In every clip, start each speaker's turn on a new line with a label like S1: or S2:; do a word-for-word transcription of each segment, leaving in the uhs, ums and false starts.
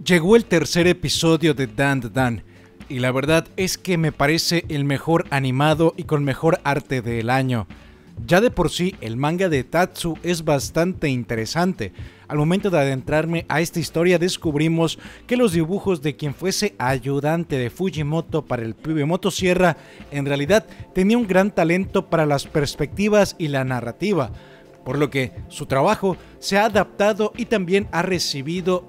S1: Llegó el tercer episodio de Dandadan y la verdad es que me parece el mejor animado y con mejor arte del año. Ya de por sí el manga de Tatsu es bastante interesante. Al momento de adentrarme a esta historia descubrimos que los dibujos de quien fuese ayudante de Fujimoto para el pibe Motosierra en realidad tenía un gran talento para las perspectivas y la narrativa, por lo que su trabajo se ha adaptado y también ha recibido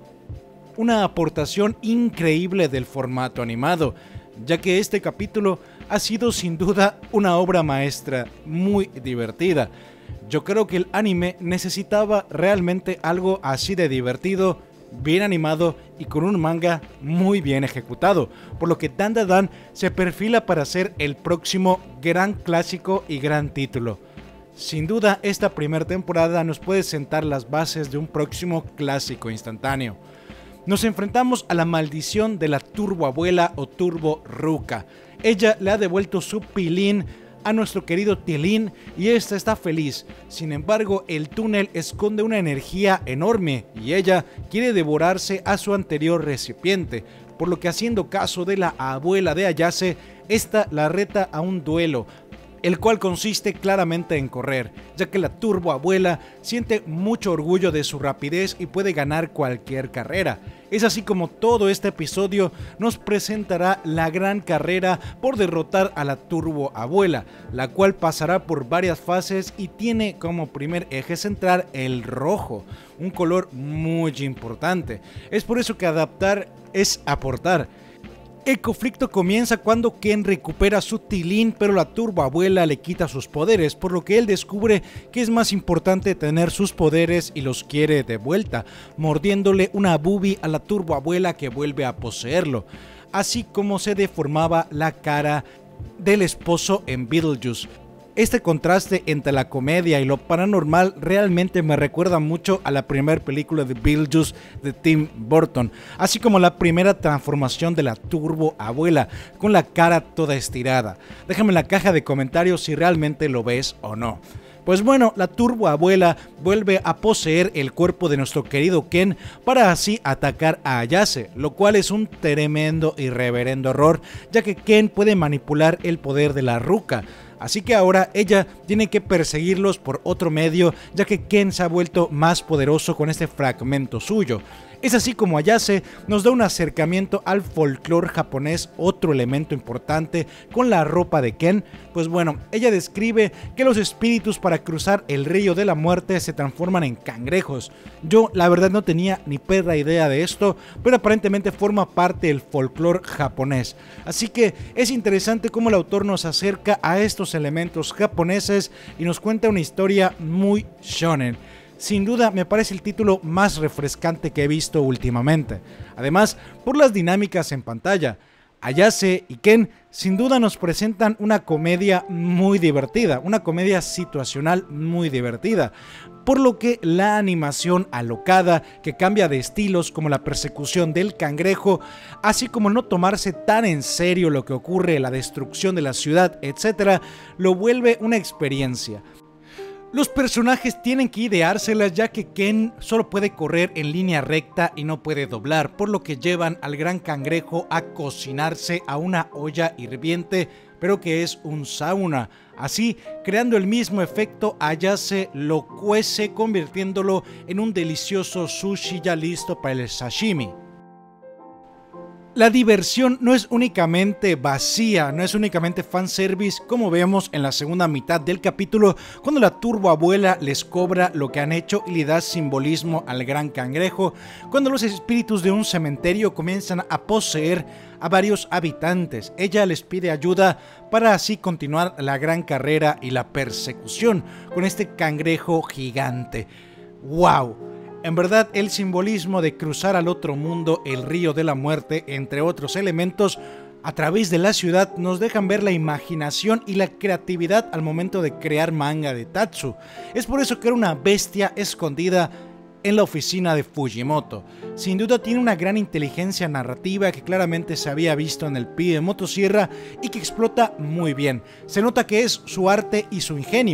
S1: una aportación increíble del formato animado, ya que este capítulo ha sido sin duda una obra maestra muy divertida. Yo creo que el anime necesitaba realmente algo así de divertido, bien animado y con un manga muy bien ejecutado, por lo que Dandadan se perfila para ser el próximo gran clásico y gran título. Sin duda, esta primera temporada nos puede sentar las bases de un próximo clásico instantáneo. Nos enfrentamos a la maldición de la Turbo Abuela o Turbo Ruka. Ella le ha devuelto su pilín a nuestro querido Tilín y esta está feliz. Sin embargo, el túnel esconde una energía enorme y ella quiere devorarse a su anterior recipiente, por lo que haciendo caso de la abuela de Ayase, esta la reta a un duelo, el cual consiste claramente en correr, ya que la Turbo Abuela siente mucho orgullo de su rapidez y puede ganar cualquier carrera. Es así como todo este episodio nos presentará la gran carrera por derrotar a la Turbo Abuela, la cual pasará por varias fases y tiene como primer eje central el rojo, un color muy importante. Es por eso que adaptar es aportar. El conflicto comienza cuando Ken recupera su Tilín, pero la Turbo Abuela le quita sus poderes, por lo que él descubre que es más importante tener sus poderes y los quiere de vuelta, mordiéndole una boobie a la Turbo Abuela que vuelve a poseerlo, así como se deformaba la cara del esposo en Beetlejuice. Este contraste entre la comedia y lo paranormal realmente me recuerda mucho a la primera película de Beetlejuice de Tim Burton, así como la primera transformación de la Turbo Abuela, con la cara toda estirada. Déjame en la caja de comentarios si realmente lo ves o no. Pues bueno, la Turbo Abuela vuelve a poseer el cuerpo de nuestro querido Ken para así atacar a Ayase, lo cual es un tremendo y reverendo error, ya que Ken puede manipular el poder de la Ruka. Así que ahora ella tiene que perseguirlos por otro medio, ya que Ken se ha vuelto más poderoso con este fragmento suyo. Es así como Ayase nos da un acercamiento al folclore japonés, otro elemento importante con la ropa de Ken. Pues bueno, ella describe que los espíritus para cruzar el río de la muerte se transforman en cangrejos. Yo la verdad no tenía ni perra idea de esto, pero aparentemente forma parte del folclore japonés. Así que es interesante cómo el autor nos acerca a estos elementos japoneses y nos cuenta una historia muy shonen. Sin duda me parece el título más refrescante que he visto últimamente. Además, por las dinámicas en pantalla, Ayase y Ken sin duda nos presentan una comedia muy divertida, una comedia situacional muy divertida, por lo que la animación alocada que cambia de estilos como la persecución del cangrejo, así como no tomarse tan en serio lo que ocurre, la destrucción de la ciudad, etcétera, lo vuelve una experiencia. Los personajes tienen que ideárselas, ya que Ken solo puede correr en línea recta y no puede doblar, por lo que llevan al gran cangrejo a cocinarse a una olla hirviente, pero que es un sauna. Así, creando el mismo efecto, Ayase lo cuece convirtiéndolo en un delicioso sushi ya listo para el sashimi. La diversión no es únicamente vacía, no es únicamente fanservice, como vemos en la segunda mitad del capítulo, cuando la Turbo Abuela les cobra lo que han hecho y le da simbolismo al gran cangrejo, cuando los espíritus de un cementerio comienzan a poseer a varios habitantes. Ella les pide ayuda para así continuar la gran carrera y la persecución con este cangrejo gigante. ¡Wow! En verdad, el simbolismo de cruzar al otro mundo, el río de la muerte, entre otros elementos, a través de la ciudad nos dejan ver la imaginación y la creatividad al momento de crear manga de Tatsu. Es por eso que era una bestia escondida en la oficina de Fujimoto. Sin duda tiene una gran inteligencia narrativa que claramente se había visto en el pibe Motosierra y que explota muy bien. Se nota que es su arte y su ingenio.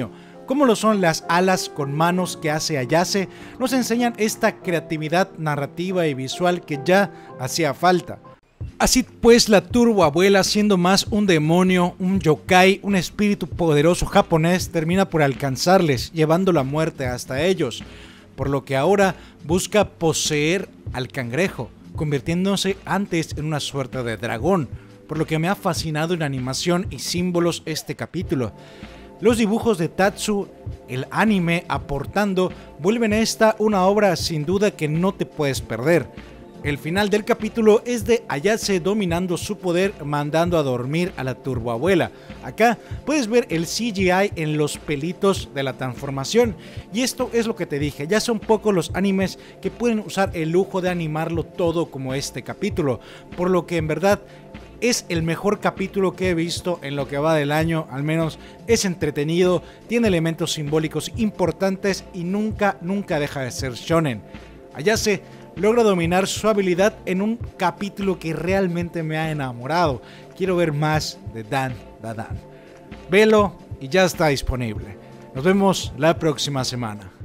S1: como lo son las alas con manos que hace Ayase, nos enseñan esta creatividad narrativa y visual que ya hacía falta. Así pues, la Turbo Abuela, siendo más un demonio, un yokai, un espíritu poderoso japonés, termina por alcanzarles, llevando la muerte hasta ellos, por lo que ahora busca poseer al cangrejo, convirtiéndose antes en una suerte de dragón, por lo que me ha fascinado en animación y símbolos este capítulo. Los dibujos de Tatsu, el anime aportando, vuelven a esta una obra sin duda que no te puedes perder. El final del capítulo es de Ayase dominando su poder, mandando a dormir a la Turboabuela. Acá puedes ver el C G I en los pelitos de la transformación. Y esto es lo que te dije, ya son pocos los animes que pueden usar el lujo de animarlo todo como este capítulo. Por lo que en verdad es el mejor capítulo que he visto en lo que va del año, al menos es entretenido, tiene elementos simbólicos importantes y nunca, nunca deja de ser shonen. Ayase logra dominar su habilidad en un capítulo que realmente me ha enamorado. Quiero ver más de Dan Da Dan. Velo y ya está disponible. Nos vemos la próxima semana.